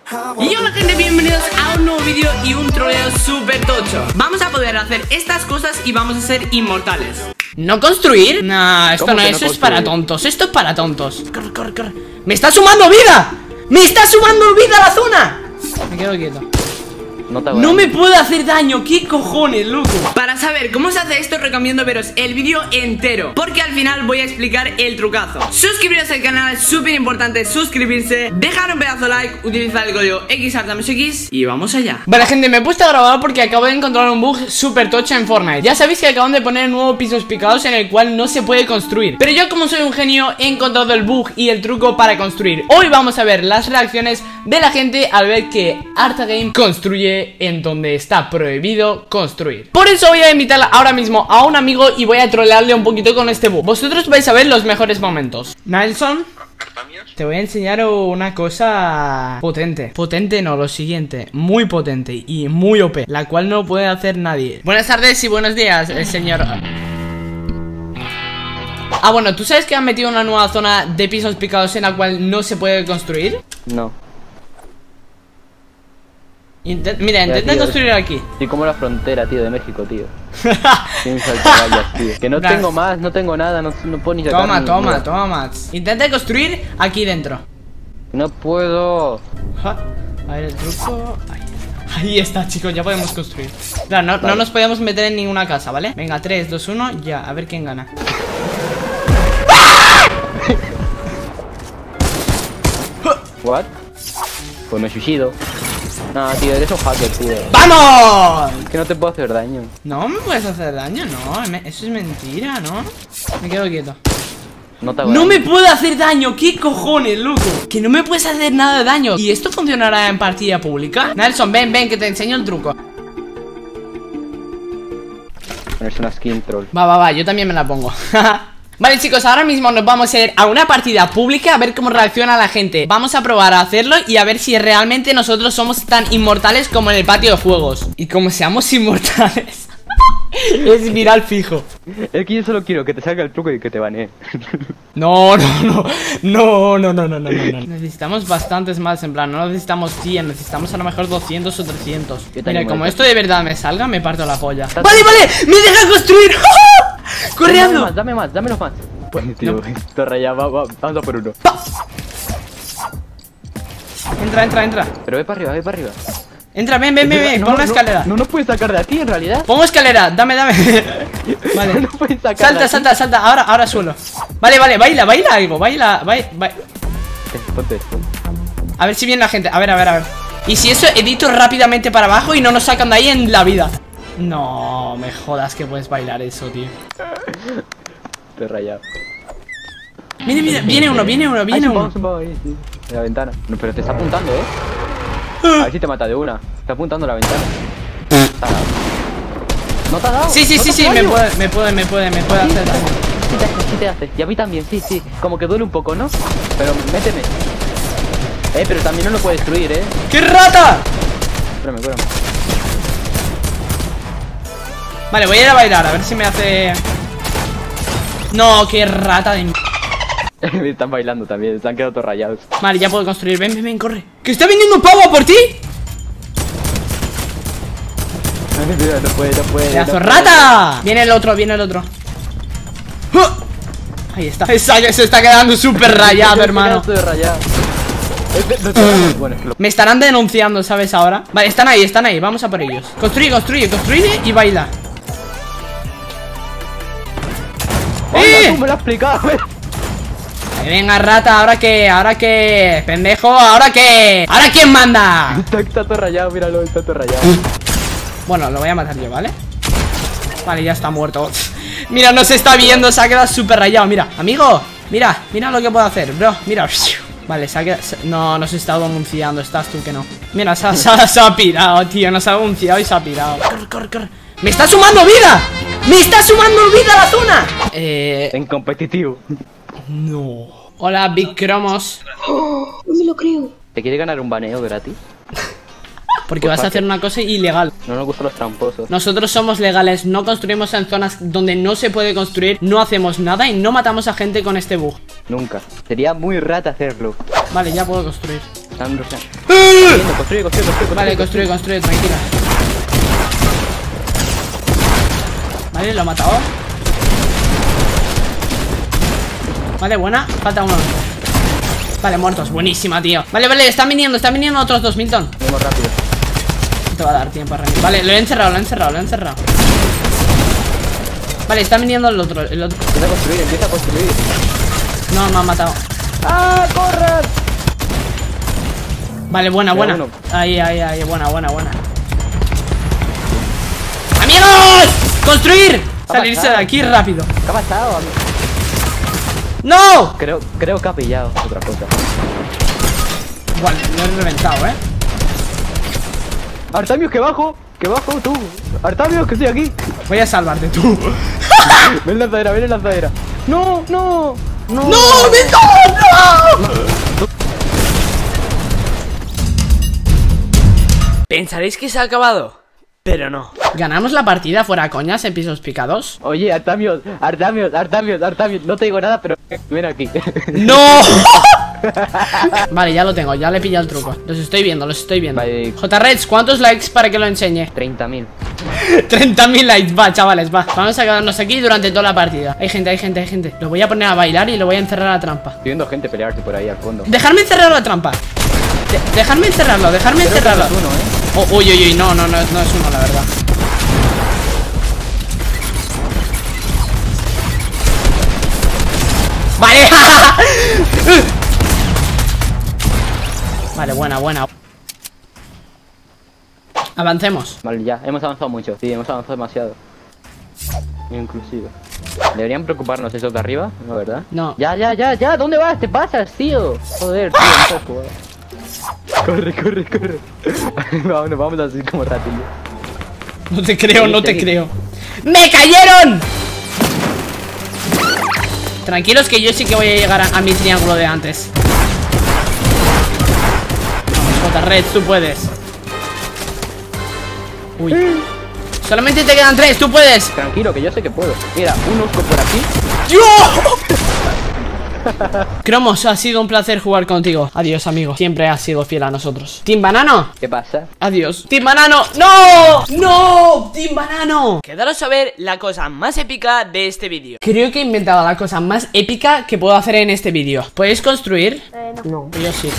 Y hola gente, bienvenidos a un nuevo vídeo y un troleo súper tocho. Vamos a poder hacer estas cosas y vamos a ser inmortales. ¿No construir? Nah, esto no, eso es para tontos. Esto es para tontos. Corre, corre, corre. ¡Me está sumando vida! ¡Me está sumando vida a la zona! Me quedo quieto. No me puede hacer daño, ¿qué cojones, loco? Para saber cómo se hace esto, recomiendo veros el vídeo entero, porque al final voy a explicar el trucazo. Suscribiros al canal, es súper importante suscribirse. Dejar un pedazo de like, utilizar el código XArtamusX y vamos allá. Vale gente, me he puesto a grabar porque acabo de encontrar un bug súper tocho en Fortnite. Ya sabéis que acaban de poner nuevos pisos picados en el cual no se puede construir, pero yo como soy un genio he encontrado el bug y el truco para construir. Hoy vamos a ver las reacciones de la gente al ver que ArtaGame construye en donde está prohibido construir. Por eso voy a invitar ahora mismo a un amigo y voy a trolearle un poquito con este bug. Vosotros vais a ver los mejores momentos. Nelson, te voy a enseñar una cosa potente. Potente no, lo siguiente, muy potente y muy OP, la cual no puede hacer nadie. Buenas tardes y buenos días, el señor. Ah, bueno, ¿tú sabes que han metido una nueva zona de pisos picados en la cual no se puede construir? No. Mira, intenta construir aquí. Estoy como la frontera, tío, de México, tío. Sin saltavallas, tío. Que no tengo más, no tengo nada, no puedo ni sacar. Toma, Max. Intenta construir aquí dentro. No puedo. A ver el truco. Ahí está, chicos, ya podemos construir. Claro, no nos podemos meter en ninguna casa, ¿vale? Venga, 3, 2, 1, ya, a ver quién gana. ¿What? Pues me suicido. No, tío, eres un hacker, tío. ¡Vamos! Que no te puedo hacer daño. No me puedes hacer daño, no. Eso es mentira, ¿no? Me quedo quieto. No me puede hacer daño, ¿qué cojones, loco? Que no me puedes hacer nada de daño. ¿Y esto funcionará en partida pública? Nelson, ven, que te enseño el truco. Es una skin troll. Va, yo también me la pongo. Vale chicos, ahora mismo nos vamos a ir a una partida pública a ver cómo reacciona la gente. Vamos a probar a hacerlo y a ver si realmente nosotros somos tan inmortales como en el patio de juegos. Y como seamos inmortales es viral fijo. Es que yo solo quiero que te salga el truco y que te banee. No. Necesitamos bastantes más, en plan, no necesitamos 100, necesitamos a lo mejor 200 o 300. Mira, como esto de verdad me salga, me parto la polla. Vale, me deja construir. Corriendo. Dámelos más. Pues tío, no. Esto rayado, vamos a por uno. Entra. Pero ve para arriba. Entra, ven, pon la escalera. No nos puedes sacar de aquí en realidad. Pongo escalera, dame. Vale. No puedes sacar. Salta, ahora suelo. Vale, baila algo, baila. Ponte esto. A ver si viene la gente, a ver. Y si eso edito rápidamente para abajo y no nos sacan de ahí en la vida. No me jodas que puedes bailar eso, tío. Te he rayado. Mira, viene uno. Vamos ahí, sí. De la ventana. No, pero te está apuntando, A ver si te mata de una. Está apuntando a la ventana. ¿No te ha dado? Sí, me puede hacer daño. Sí te hace. Y a mí también, sí. Como que duele un poco, ¿no? Pero méteme. Pero también no lo puede destruir, ¡Qué rata! Espérame. Vale, voy a ir a bailar, a ver si me hace... No, qué rata de... Me están bailando también, se han quedado todos rayados. Vale, ya puedo construir, ven, corre. ¡Que está viniendo un pavo por ti! No puede. ¡Pedazo rata! Viene el otro. Ahí está. Se está quedando súper rayado, hermano. Estoy rayado. Me estarán denunciando, ¿sabes ahora? Vale, están ahí, vamos a por ellos. Construye y baila. Me lo has explicado, Venga, rata, ¿ahora qué? Pendejo, ¿ahora qué? ¿Ahora quién manda? Está todo rayado, míralo, está todo rayado. Bueno, lo voy a matar yo, ¿vale? Vale, ya está muerto. Mira, no se está viendo, se ha quedado súper rayado. Mira, amigo, mira lo que puedo hacer, bro. Mira, vale, se ha quedado... No, nos está denunciando, estás tú que no. Mira, se ha pirado, tío. Nos ha denunciado y se ha pirado. Corre. ¡Me está sumando vida! ¡Me está sumando vida a la zona! En competitivo. No. Hola, Big Cromos. No me lo creo. ¿Te quiere ganar un baneo gratis? Porque vas a hacer una cosa ilegal. No nos gustan los tramposos. Nosotros somos legales, no construimos en zonas donde no se puede construir, no hacemos nada y no matamos a gente con este bug. Nunca. Sería muy rata hacerlo. Vale, ya puedo construir. Están rusheando. Construye. Vale, construye, tranquila. Vale, lo ha matado. Vale, buena, falta uno. Vale, muertos, buenísima, tío. Vale, están viniendo otros dos, Milton. Vengo rápido. No te va a dar tiempo a reír. Vale, lo he encerrado. Vale, está viniendo el otro. Empieza a construir. No, me ha matado. ¡Ah, corran! Vale, buena. Uno. Ahí, buena. ¡Amigos! ¡Construir! Salirse de aquí rápido. ¿Qué ha pasado, amigo? ¡No! Creo que ha pillado otra cosa. Vale, lo he reventado, Artamios, que bajo tú. Artamios, que estoy aquí. Voy a salvarte tú. Ven en lanzadera. No. ¡No, Milton! ¡No! Pensaréis que se ha acabado, pero no. ¿Ganamos la partida fuera coñas en pisos picados? Oye, Artamios, no te digo nada, pero ven aquí. ¡No! Vale, ya lo tengo, ya le he pillado el truco. Los estoy viendo. Vale. J-Reds, ¿cuántos likes para que lo enseñe? 30.000. 30.000 likes, va, chavales, va. Vamos a quedarnos aquí durante toda la partida. Hay gente. Lo voy a poner a bailar y lo voy a encerrar a la trampa. Estoy viendo gente pelearse por ahí al fondo. Dejarme encerrar la trampa. Dejarme encerrarlo. Creo que no es uno, Uy, no es uno, la verdad. Vale. Vale, buena. Avancemos. Vale, ya, hemos avanzado mucho. Sí, hemos avanzado demasiado. Inclusive. ¿Deberían preocuparnos esos de arriba? No, ¿verdad? No. Ya, ¿dónde vas? Te pasas, tío. Joder, tío, no puedes jugar. Corre. Vamos así como ratillo. No te creo. ¡Me cayeron! Tranquilos que yo sí que voy a llegar a mi triángulo de antes. Vamos, J-Red, tú puedes. Uy. Solamente te quedan 3, tú puedes. Tranquilo, que yo sé que puedo. Mira, un Usco por aquí. ¡Yo! Cromos, ha sido un placer jugar contigo. Adiós, amigo. Siempre has sido fiel a nosotros. Team Banano. ¿Qué pasa? Adiós. Team Banano. ¡No! ¡No! Team Banano. Quedaros a ver la cosa más épica de este vídeo. Creo que he inventado la cosa más épica que puedo hacer en este vídeo. ¿Podéis construir? No. Yo sí.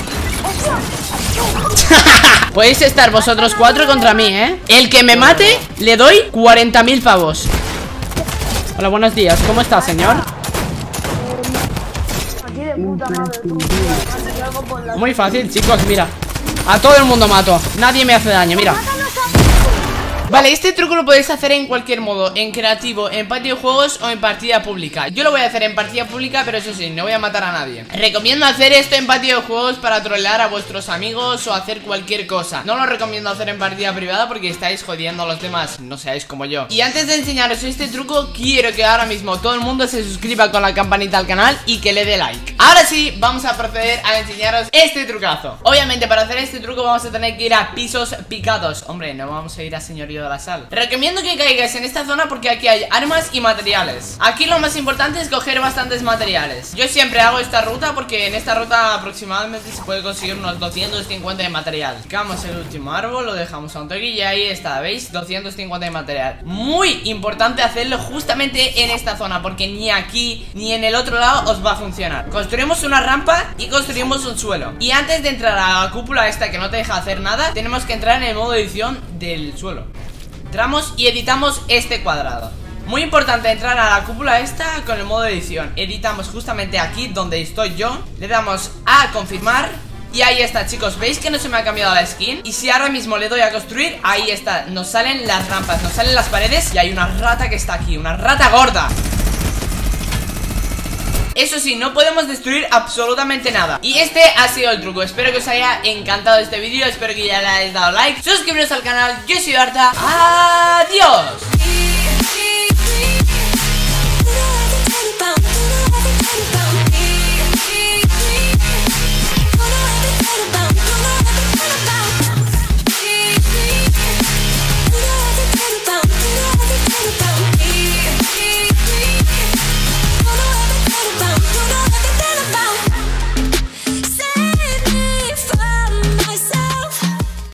Podéis estar vosotros 4 contra mí, El que me mate, le doy 40.000 pavos. Hola, buenos días. ¿Cómo está, señor? Aquí de puta madre. Muy fácil, chicos, mira. A todo el mundo mato. Nadie me hace daño, mira. Vale, este truco lo podéis hacer en cualquier modo, en creativo, en patio de juegos o en partida pública. Yo lo voy a hacer en partida pública, pero eso sí, no voy a matar a nadie. Recomiendo hacer esto en patio de juegos para trolear a vuestros amigos o hacer cualquier cosa. No lo recomiendo hacer en partida privada porque estáis jodiendo a los demás, no seáis como yo. Y antes de enseñaros este truco, quiero que ahora mismo todo el mundo se suscriba con la campanita al canal y que le dé like. Ahora sí, vamos a proceder a enseñaros este trucazo. Obviamente para hacer este truco vamos a tener que ir a pisos picados. Hombre, no vamos a ir a señorío de la sal. Recomiendo que caigáis en esta zona porque aquí hay armas y materiales. Aquí lo más importante es coger bastantes materiales. Yo siempre hago esta ruta porque en esta ruta aproximadamente se puede conseguir unos 250 de material. Picamos el último árbol, lo dejamos a un toque y ahí está, ¿veis? 250 de material. Muy importante hacerlo justamente en esta zona porque ni aquí ni en el otro lado os va a funcionar. Construimos una rampa y construimos un suelo. Y antes de entrar a la cúpula esta que no te deja hacer nada, tenemos que entrar en el modo edición del suelo. Entramos y editamos este cuadrado. Muy importante entrar a la cúpula esta con el modo edición. Editamos justamente aquí donde estoy yo. Le damos a confirmar. Y ahí está, chicos, ¿veis que no se me ha cambiado la skin? Y si ahora mismo le doy a construir, ahí está, nos salen las rampas, nos salen las paredes. Y hay una rata que está aquí, una rata gorda. Eso sí, no podemos destruir absolutamente nada. Y este ha sido el truco. Espero que os haya encantado este vídeo. Espero que ya le hayáis dado like. Suscribiros al canal. Yo soy Arta. Adiós.